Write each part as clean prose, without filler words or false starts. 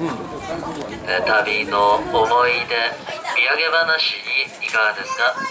旅の思い出、土産話にいかがですか？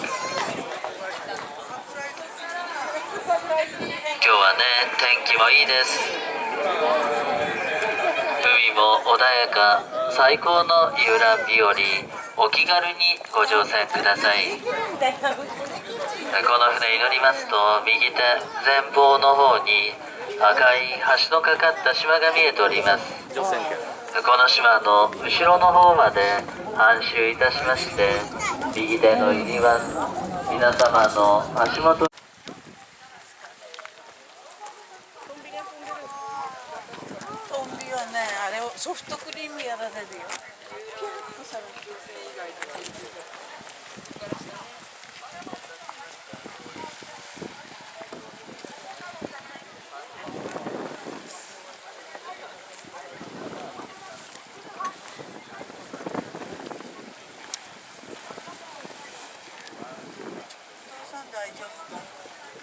今日はね、天気もいいです。海も穏やか、最高の遊覧日和、お気軽にご乗船ください。この船に乗りますと、右手前方の方に赤い橋のかかった島が見えております。この島の後ろの方まで半周いたしまして、右手の入りは皆様の足元。 トンビはね、あれをソフトクリームやられるよ。大丈夫か。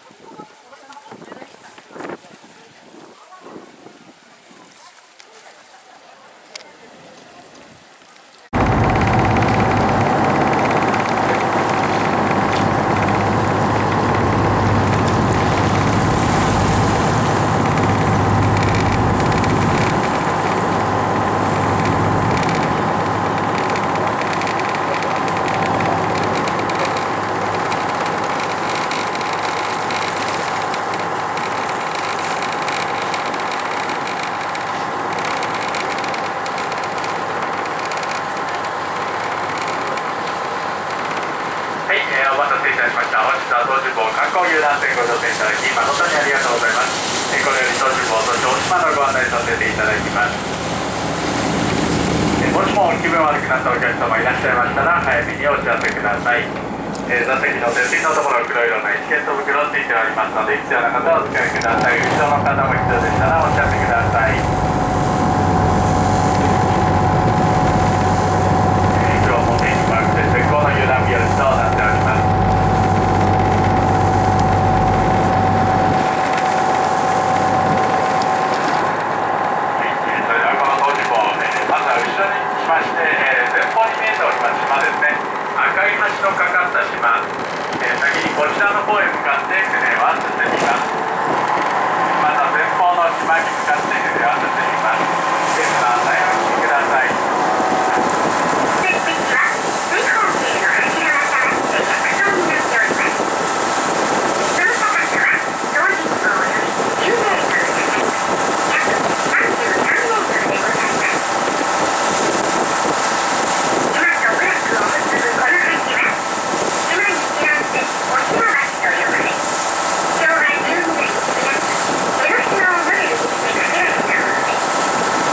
お待たせいたしました。本日は東尋坊観光遊覧船ご乗船いただき誠にありがとうございます。これより東尋坊と大島のご案内させていただきます。もしも気分悪くなったお客様いらっしゃいましたら早めにお知らせください。座席の手すりのところ黒色のエチケット袋ついておりますので、必要な方はお使いください。後ろの方も必要でしたらお知らせください。今日も天気悪くて絶好の遊覧日和となっております。赤い橋のかかった島、先にこちらの方へ向かって船は進みます。また前方の島に向かって船は進みます。ですから案内をお聞きください。 船籍は水方形の柱が立って着想になっております。その高さは東尋坊より10メートル高く、約33メートルでございます。島と部落を結ぶこの橋は、島にちなんでお島橋と呼ばれ、昭和12年4月、江ノ島をモデルにして建てられたものです。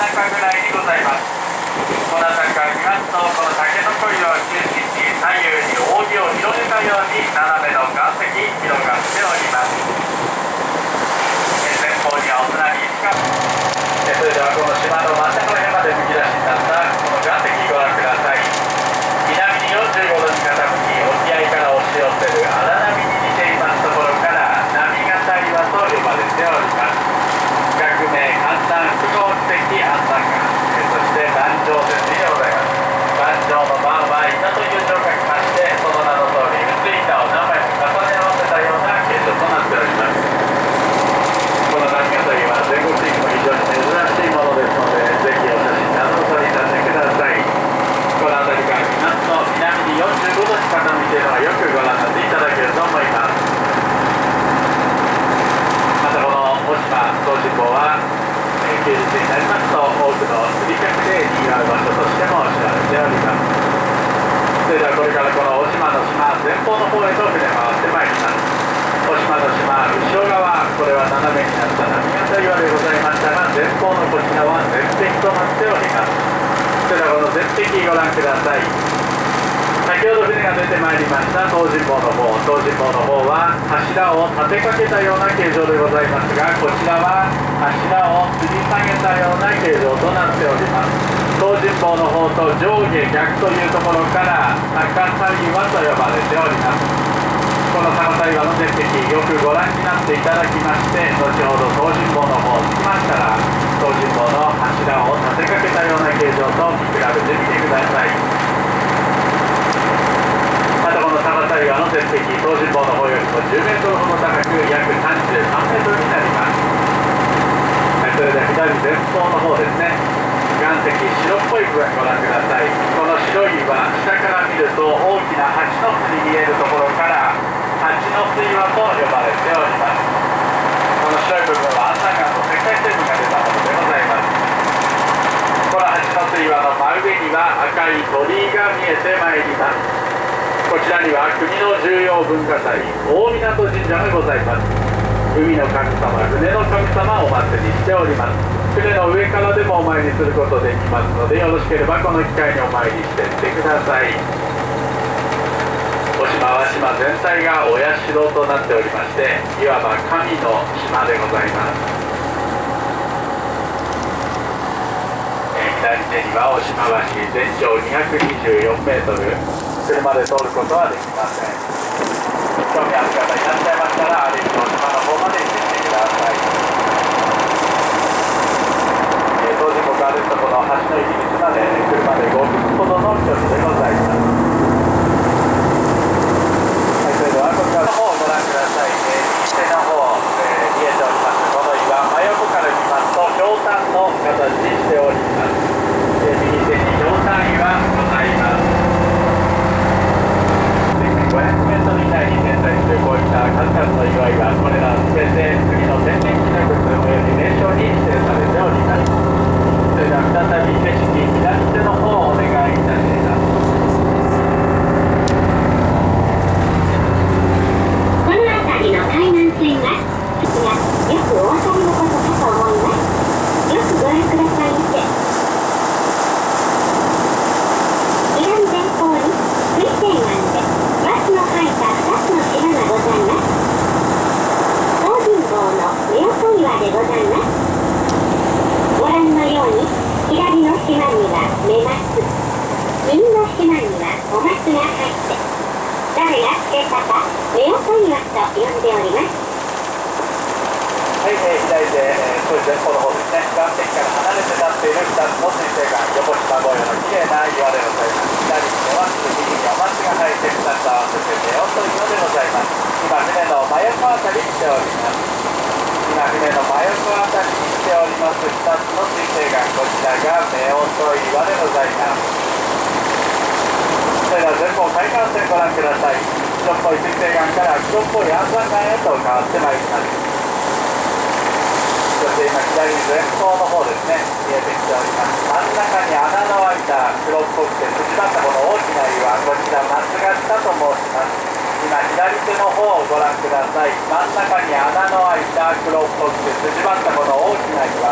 中ぐらいにございます。この辺りから見ますと、この竹の子岩を中心に左右に扇を広げたように斜めの岩石広がっております。前方にはお隣石が、それではこの島の真ん中ら辺までむき出しになったこの岩石ご覧ください。南に45度に傾き、沖合から押し寄せる荒波に似ていますところから波形岩と呼ばれております。学名簡単複合奇跡安山岩、そして壇上節にございます。壇上の盤は板という字を書きまして、その名の通り薄い板を何枚も重ね合わせたような形状となっております。この波形岩は全国的にも非常に珍しいものですので、ぜひお写真などお撮りになってください。この辺りから見ますと、南に45度に傾いているのがよくご覧になっていただけると思います。またこの大島東尋坊は休日になりますと多くの釣り客でにぎわう場所としても知られております。それではこれからこの大島の島前方の方へと船回ってまいります。大島の島後ろ側、これは斜めになった波形岩でございましたが、前方のこちらは絶壁となっております。それではこの絶壁ご覧ください。先ほど船が出てまいりました東尋坊の方は柱を立てかけたような形状でございますが、こちらは柱を吊り下げたような形状となっております。東尋坊の方と上下逆というところから逆さ岩と呼ばれております。この逆さ岩の絶壁よくご覧になっていただきまして、後ほど東尋坊の方に着きましたら東尋坊の柱を立てかけたような形状と見比べてみてください。またこの逆さ岩の絶壁、東尋坊の方よりも10メートルほど高く約33メートルになります。それでは左前方の方ですね、岩石白っぽい部分ご覧ください。この白い岩、下から見ると大きな蜂の巣に見えるところから蜂の巣岩と呼ばれております。この白い部分は安山岩の石灰成分が出たものでございます。この蜂の巣岩の真上には赤い鳥居が見えてまいります。こちらには国の重要文化財大湊神社がございます。海の神様、船の神様をお祭りしております。船の上からでもお参りすることできますので、よろしければこの機会にお参りしてみてください。お島は島全体がお社となっておりまして、いわば神の島でございます。左手にはお島橋、全長224メートル、車で通ることはできません。興味ある方いらっしゃいましたら、歩いてお島の方まで行ってみてください。東尋坊から歩くとこの橋の入り口まで車で5分ほどの距離でございます。それではこちらの方をご覧ください。右手の方、見えておりますこの岩、真横から見ますとひょうたんの形にしております。右手にひょうたん岩ございます。500メートル以内に点在するこういった数々の岩が、これら全て国の天然記念物および名勝に指定されております。それでは再び景色左手の方をお願いいたします。 この辺りの海岸線はよくお分かりのことかと思います。よくご覧くださいませ。南前方に水星岩でバスの入った2つの島がございます。東尋坊の夫婦岩でございます。ご覧のように左の島には目松、右の島にはお松が入って、誰がつけたか夫婦岩と呼んでおります。 はい、左手、少し前方の方ですね、岩石から離れて立っている2つの水星岩、横島模様の綺麗な岩でございます。左には右にお松が生えて2つ合わせて夫婦岩でございます。今、船の真横あたりにしております。今、船の真横あたりにしております2つの水星岩、こちらが夫婦岩でございます。それでは前方海岸線ご覧ください。白っぽい水星岩から黒っぽい安山岩へと変わってまいります。そして今左前方の方ですね、見えてきております。真ん中に穴の開いた黒っぽくて筋張ったこの大きな岩、こちら松ヶ下と申します。今左手の方をご覧ください。真ん中に穴の開いた黒っぽくて筋張ったこの大きな岩、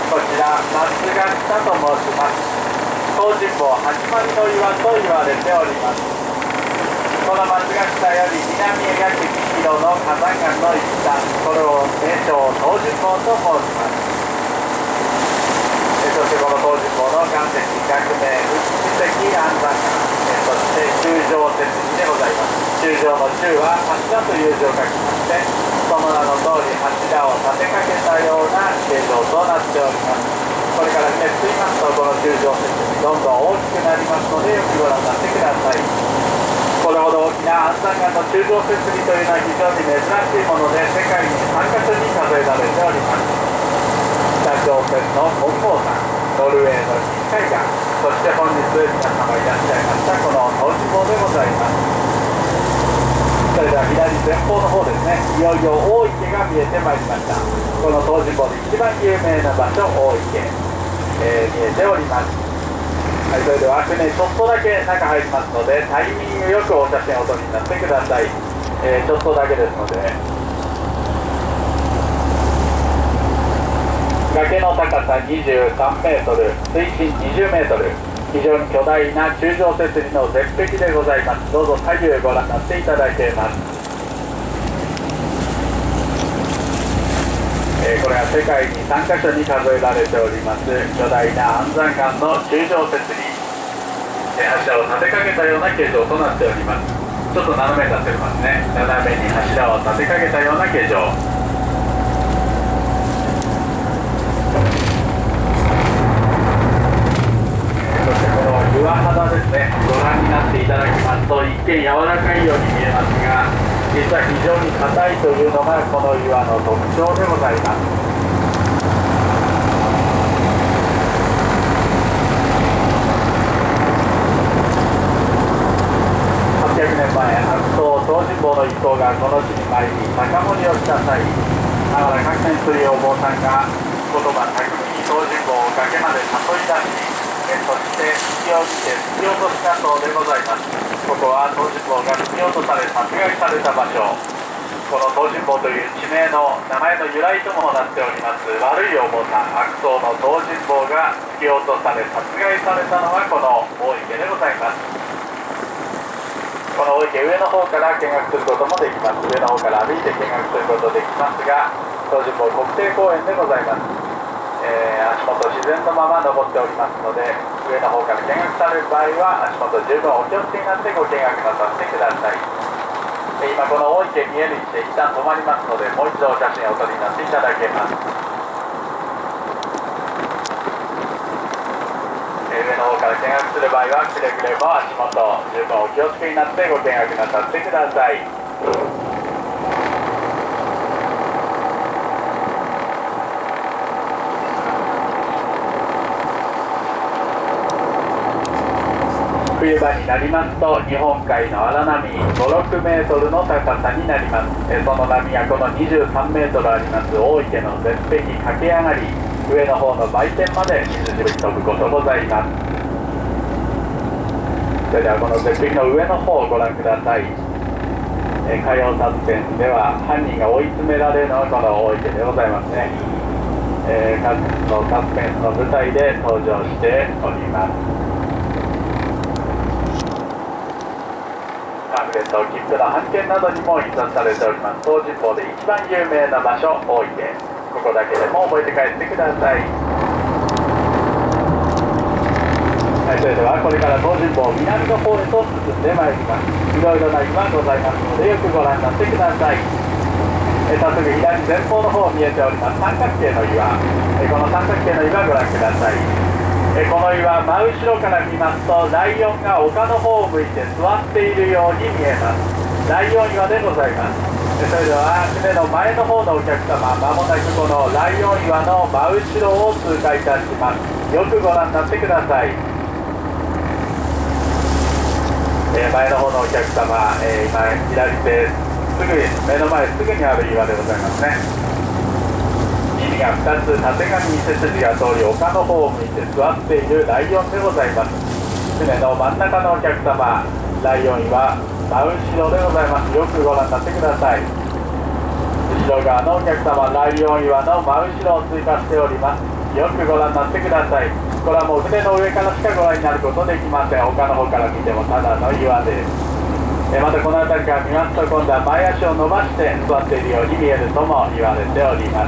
こちら松ヶ北と申します。東尋坊始まりの岩と言われております。この松ヶ北より南へ約2キロの火山岩の一端、これを名称東尋坊と申します。そしてこの東尋坊の岩石、学名宇地石安山岩、そして柱状節理でございます。柱状の柱は柱という字を書きまして、その名の通り柱を立てかけたような形状となっております。これから見ていますと、この柱状節理どんどん大きくなりますので、よくご覧になってください。これほど大きな安山岩の柱状節理というのは非常に珍しいもので、世界に3カ所に数えられております。北朝鮮の金剛山、ノルウェーの西海岸、そして本日皆様いらっしゃいましたこの東尋坊でございます。それでは左前方の方ですね、いよいよ大池が見えてまいりました。この東尋坊で一番有名な場所、大池、見えております。はい、それでは船ちょっとだけ中入りますので、タイミングよくお写真をお撮りになってください。ちょっとだけですので。崖の高さ23メートル、水深20メートル、非常に巨大な柱状節理の絶壁でございます。どうぞ左右ご覧になっていただけます。これは世界に3カ所に数えられております巨大な安山岩の柱状節理、柱を立てかけたような形状となっております。ちょっと斜めになっておりますね。斜めに柱を立てかけたような形状。岩肌ですね、ご覧になっていただきますと、一見柔らかいように見えますが、実は非常に硬いというのがこの岩の特徴でございます。800年前、悪党東尋坊の一行がこの地に参り、酒盛りをした際、ながら各年というお坊さんが言葉巧みに東尋坊を崖まで誘い出し、そして突き落ちて突き落としたそうでございます。ここは東尋坊が突き落とされ殺害された場所。この東尋坊という地名の名前の由来ともなっております悪いお坊さん、悪党の東尋坊が突き落とされ殺害されたのはこの大池でございます。この大池、上の方から見学することもできます。上の方から歩いて見学することできますが、東尋坊国定公園でございます。足元自然のまま登っておりますので、上の方から見学される場合は足元十分お気をつけになってご見学なさってください。今この大池見える位置で一旦止まりますので、もう一度お写真をお撮りになっていただけます。上の方から見学する場合はくれぐれも足元十分お気をつけになってご見学なさってください。冬場になりますと日本海の荒波5、6メートルの高さになります。その波がこの23メートルあります大池の絶壁駆け上がり、上の方の売店まで水しぶき飛ぶことございます。それではこの絶壁の上の方をご覧ください。火曜サスペンスでは犯人が追い詰められるのはこの大池でございますね。各のサスペンスの舞台で登場しております。パンフレット、切符の版権などにも印刷されております東尋坊で一番有名な場所、大池。ここだけでも覚えて帰ってください。はい、それではこれから東尋坊南の方へと進んでまいります。いろいろな岩ございますのでよくご覧になってください。早速左前方の方見えております三角形の岩、この三角形の岩ご覧ください。この岩、真後ろから見ますとライオンが丘の方を向いて座っているように見えます。ライオン岩でございます。それでは船の前の方のお客様、まもなくこのライオン岩の真後ろを通過いたします。よくご覧になってください。前の方のお客様、今左手すぐ目の前すぐにある岩でございますね。耳が2つ、たてがみに背筋が通り丘の方を向いて座っているライオンでございます。船の真ん中のお客様、ライオン岩真後ろでございます。よくご覧になってください。後ろ側のお客様、ライオン岩の真後ろを通過しております。 よくご覧になってください。これはもう船の上からしかご覧になることできません。他の方から見てもただの岩です。またこの辺りから見ますと、今度は前足を伸ばして座っているように見えるとも言われております。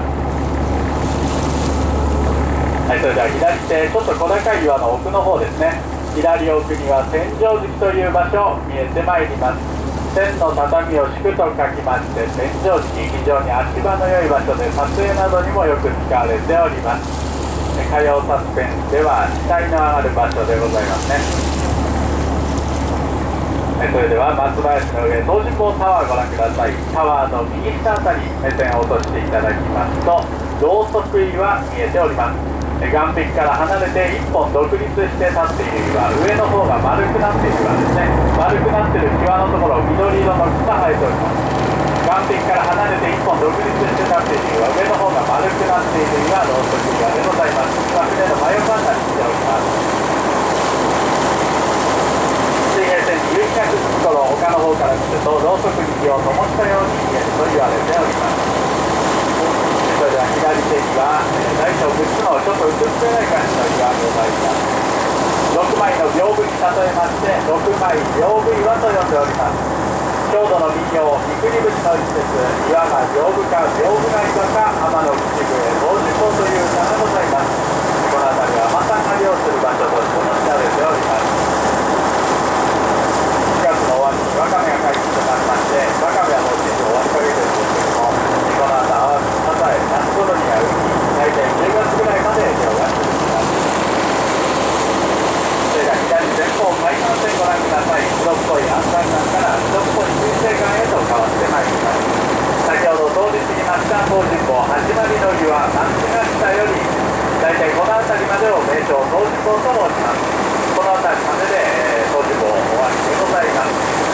はい、それでは左手、ちょっと小高い岩の奥の方ですね。左奥には千畳敷という場所見えてまいります。千の畳を敷くと書きまして、千畳敷、非常に足場の良い場所で撮影などにもよく使われております。火曜サスペンスでは視界の上がる場所でございますね。それでは松林の上、東尋坊タワーご覧ください。タワーの右下あたり目線を落としていただきますと、ろうそく岩見えております。岸壁から離れて1本独立して立っている岩、上の方が丸くなっている岩ですね。丸くなっている際のところ、緑色の草生えております。岸壁から離れて1本独立して立っている岩、上の方が丸くなっている岩、ろうそく岩でございます。今船の真横あたりに来ております。水平線に夕日がくっつく頃、他の方から見るとろうそくに火を灯したように見えると言われております。それでは左手には大小6つのちょっと薄っぺらい感じの岩がございます。6枚の屏風に例えまして6枚屏風岩と呼んでおります。郷土の民謡「三国節」の一節、岩が屏風か屏風が岩か天の口笛東尋坊という歌がございます。この辺りは海女さんが漁する場所としても知られております。4月の終わりにワカメが解禁となりまして、ワカメはもう終わりかけてるんですけども、この後サザエ夏頃には大体10月ぐらいまで漁が続きます。それでは左前方海岸線ご覧ください。白っぽい安山岩から白っぽい水星岩へと変わってまいります。先ほど通り過ぎました東尋坊始まりの岩、松島下より大体この辺りまでを名称東尋坊と申します。この辺りまでで東尋坊終わりでございます。